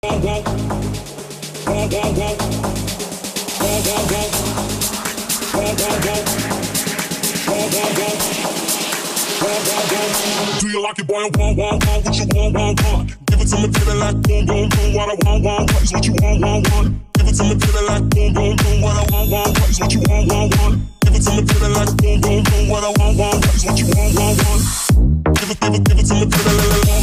Do you like it, boy? I want, what you want. Give it to me, baby, like boom, boom, boom. What I want, is what you want. Give it to me, baby, like boom, boom, boom. What I want, is what you want. Give it to me, baby, like boom, boom, boom. What I want, is what you want. Give it to me, baby,